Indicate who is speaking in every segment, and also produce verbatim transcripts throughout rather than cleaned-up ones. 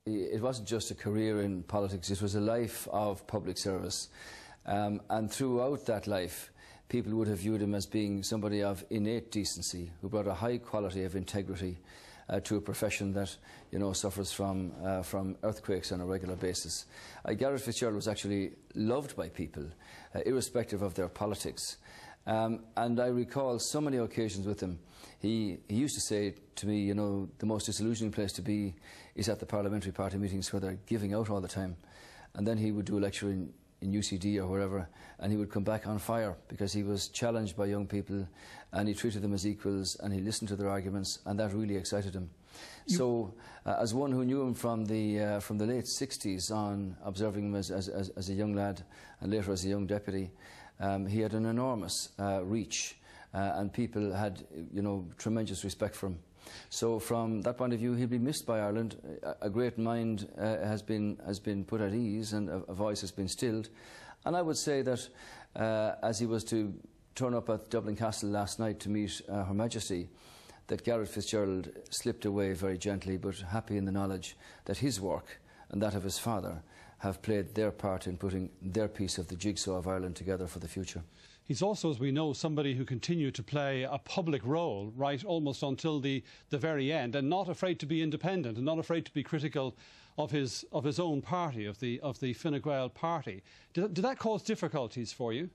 Speaker 1: it wasn't just a career in politics, it was a life of public service. Um, and throughout that life, people would have viewed him as being somebody of innate decency, who brought a high quality of integrity uh, to a profession that, you know, suffers from, uh, from earthquakes on a regular basis. Uh, Garret FitzGerald was actually loved by people, uh, irrespective of their politics. Um, and I recall so many occasions with him. He, he used to say to me, you know, the most disillusioning place to be is at the parliamentary party meetings where they're giving out all the time. And then he would do a lecture in, in U C D or wherever, and he would come back on fire because he was challenged by young people and he treated them as equals and he listened to their arguments, and that really excited him. You so, uh, as one who knew him from the, uh, from the late sixties on, observing him as, as, as, as a young lad and later as a young deputy, um, he had an enormous uh, reach, uh, and people had, you know, tremendous respect for him. So from that point of view, he'll be missed by Ireland. A, a great mind uh, has been has been put at ease, and a, a voice has been stilled. And I would say that uh, as he was to turn up at Dublin Castle last night to meet uh, Her Majesty, that Garret FitzGerald slipped away very gently, but happy in the knowledge that his work and that of his father have played their part in putting their piece of the jigsaw of Ireland together for the future.
Speaker 2: He's also, as we know, somebody who continued to play a public role right almost until the, the very end, and not afraid to be independent and not afraid to be critical of his, of his own party, of the, of the Fine Gael party. Did, did that cause difficulties for you?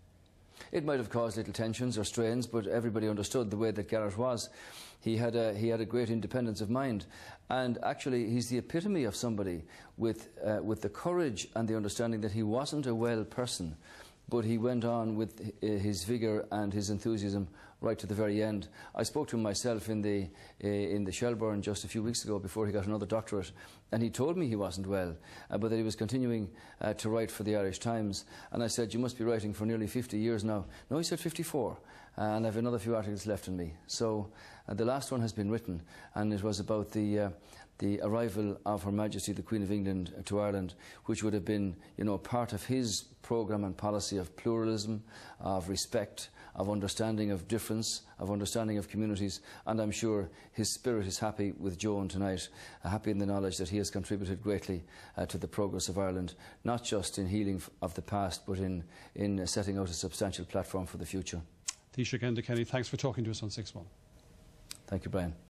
Speaker 1: It might have caused little tensions or strains, but everybody understood the way that Garret was. He had a, he had a great independence of mind, and actually he's the epitome of somebody with, uh, with the courage and the understanding that he wasn't a well person, but he went on with his vigour and his enthusiasm right to the very end. I spoke to him myself in the, uh, in the Shelbourne just a few weeks ago before he got another doctorate, and he told me he wasn't well, uh, but that he was continuing uh, to write for the Irish Times. And I said, you must be writing for nearly fifty years now. No, he said fifty-four, uh, and I have another few articles left in me. So uh, the last one has been written, and it was about the, uh, the arrival of Her Majesty the Queen of England to Ireland, which would have been, you know, part of his programme and policy of pluralism, of respect, of understanding of difference, of understanding of communities. And I'm sure his spirit is happy with Joan tonight, uh, happy in the knowledge that he has contributed greatly uh, to the progress of Ireland, not just in healing of the past, but in, in uh, setting out a substantial platform for the future.
Speaker 2: Taoiseach Enda Kenny, thanks for talking to us on Six One.
Speaker 1: Thank you, Brian.